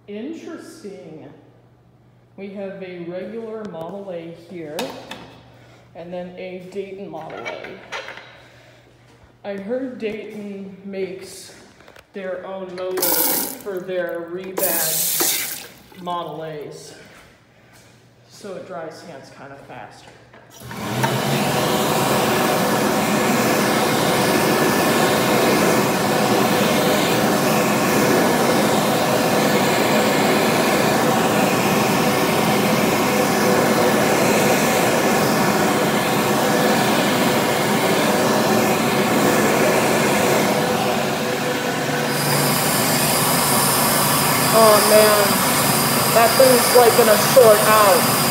Interesting. We have a regular Model A here, and then a Dayton Model A. I heard Dayton makes their own motor for their rebadged Model A's, so it dries hands kind of faster. Oh man, that thing's like gonna short out.